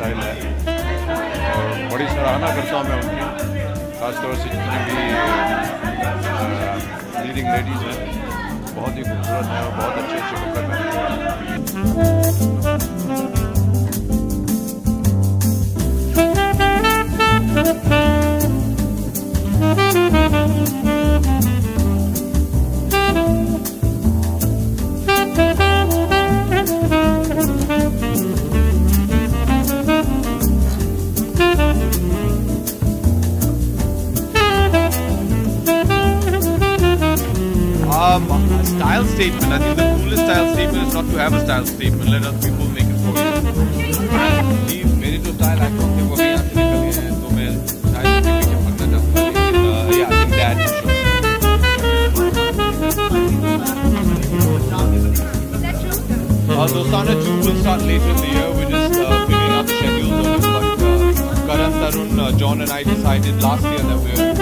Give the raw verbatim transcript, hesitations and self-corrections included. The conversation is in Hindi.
स्टाइल है और बड़ी सराहना करता हूँ मैं उनकी, खासतौर से जितनी भी लीडिंग लेडीज़ हैं बहुत ही खूबसूरत हैं और बहुत अच्छे अच्छे कपड़े पहनते हैं। Um, a style statement. I think the coolest style statement is not to have a style statement. Let other people make it for you. मेरी जो style icon थे वो भी यहाँ से निकल गए हैं, तो मैं शायद उनके पीछे भागना चाहूँगा, लेकिन yeah, I think that is sure. Uh, Dostana two will start later in the year. We're just uh, figuring out the schedules of it, but uh, Karan, Tarun, uh, John and I decided last year that we're